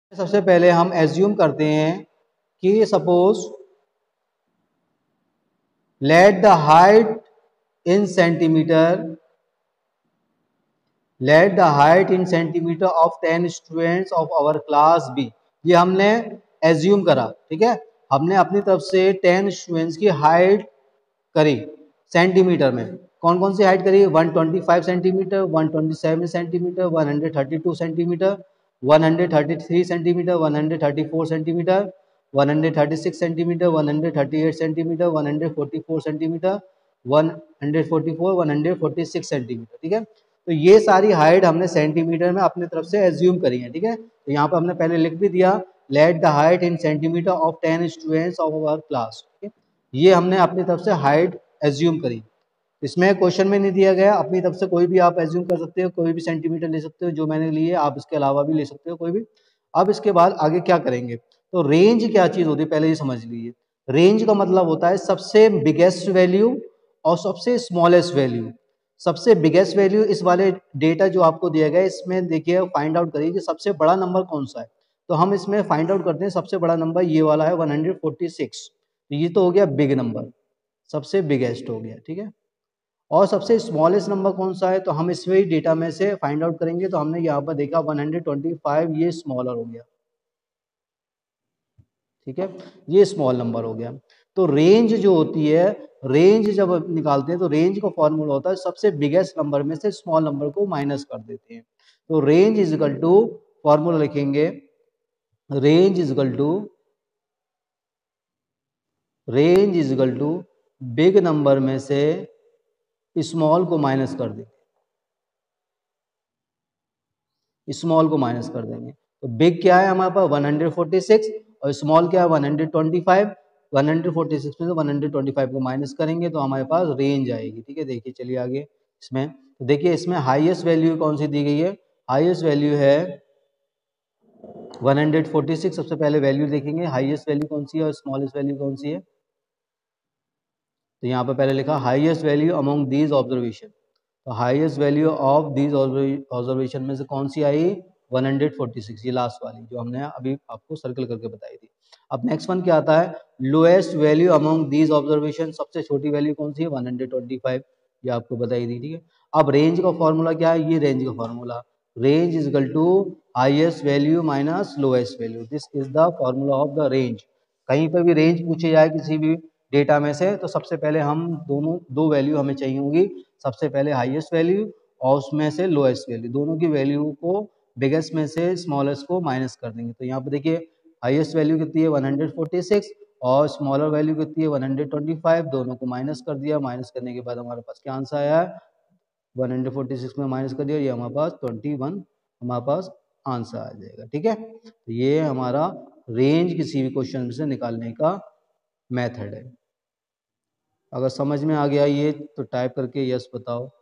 सबसे पहले हम एज्यूम करते हैं कि suppose let the height in centimetre let the height in centimetre of 10 students of our class B. ये हमने एज्यूम करा, ठीक है। हमने अपनी तरफ से 10 स्टूडेंट्स की हाइट करी सेंटीमीटर में। कौन कौन सी हाइट करी? 125 centimetre, 127 centimetre, 132 centimetre, 133 centimetre, 134 centimetre, 136 centimetre, 138 centimetre, 144 centimetre, 144, 146 centimetre, ठीक है। तो ये सारी हाइट हमने सेंटीमीटर में अपनी तरफ से एज्यूम करी है, ठीक है। तो यहाँ पर हमने पहले लिख भी दिया let the height in centimetre of 10 students of our class, ठीक है। ये हमने अपनी तरफ से हाइट एज्यूम करी। इसमें क्वेश्चन में नहीं दिया गया, अपनी तरफ से कोई भी आप एज्यूम कर सकते हो, कोई भी सेंटीमीटर ले सकते हो, जो मैंने लिए आप इसके अलावा भी ले सकते हो कोई भी। अब इसके बाद आगे क्या करेंगे? तो रेंज क्या चीज होती है पहले ये समझ लीजिए। रेंज का मतलब होता है सबसे बिगेस्ट वैल्यू और सबसे स्मॉलेस्ट वैल्यू। सबसे बिगेस्ट वैल्यू इस वाले डेटा जो आपको दिया गया है इसमें देखिए फाइंड आउट करिए कि सबसे बड़ा नंबर कौन सा है। तो हम इसमें फाइंड आउट करते हैं सबसे बड़ा नंबर ये वाला है 146। तो ये तो हो गया बिग नंबर, सबसे बिगेस्ट हो गया, ठीक है। और सबसे स्मॉलेस्ट नंबर कौन सा है? तो हम इसमें ही डेटा में से फाइंड आउट करेंगे। तो हमने यहाँ पर देखा 125, ये स्मॉलर हो गया, ठीक है, ये स्मॉल नंबर हो गया। तो रेंज जो होती है, रेंज जब निकालते हैं तो रेंज का फॉर्मूला होता है सबसे बिगेस्ट नंबर में से स्मॉल नंबर को माइनस कर देते हैं। तो range is equal to, formula लिखेंगे, range is equal to, range is equal to big number में से स्मॉल को माइनस कर देंगे, स्मॉल को माइनस कर देंगे। तो बिग क्या है हमारे पास 146 और स्मॉल क्या है 125। 146 में से 125 को माइनस करेंगे तो हमारे पास रेंज आएगी, ठीक है। देखिए चलिए आगे इसमें, तो देखिए इसमें हाईएस्ट वैल्यू कौन सी दी गई है? हाईएस्ट वैल्यू है 146। सबसे पहले वैल्यू देखेंगे हाईएस्ट वैल्यू कौन सी है और स्मॉलेस्ट वैल्यू कौन सी है। तो यहाँ पर पहले लिखा highest value among these observation. तो highest value of these observation में से कौन सी आई? 146, ये लास्ट वाली जो हमने अभी आपको सर्कल करके बताई थी। अब नेक्स्ट वन क्या आता है? Lowest value among these observation, सबसे छोटी वैल्यू कौन सी है? 125, ये आपको बताई दी, ठीक है। अब रेंज का फॉर्मूला क्या है? ये रेंज का formula, range is equal to highest value minus lowest value, this is the formula of the range. कहीं पर भी रेंज पूछे जाए किसी भी डेटा में से तो सबसे पहले हम दोनों दो वैल्यू हमें चाहिए होगी, सबसे पहले हाईएस्ट वैल्यू और उसमें से लोएस्ट वैल्यू, दोनों की वैल्यू को बिगेस्ट में से स्मॉलेस्ट को माइनस कर देंगे। तो यहाँ पर देखिए हाईएस्ट वैल्यू कितनी है 146 और स्मॉलर वैल्यू कितनी है 125, दोनों को माइनस कर दिया। माइनस करने के बाद हमारे पास क्या आंसर आया? 146 में माइनस कर दिया, ये हमारे पास 21 हमारे पास आंसर आ जाएगा, ठीक है। तो ये हमारा रेंज किसी भी क्वेश्चन से निकालने का मेथड है। अगर समझ में आ गया ये तो टाइप करके यस बताओ।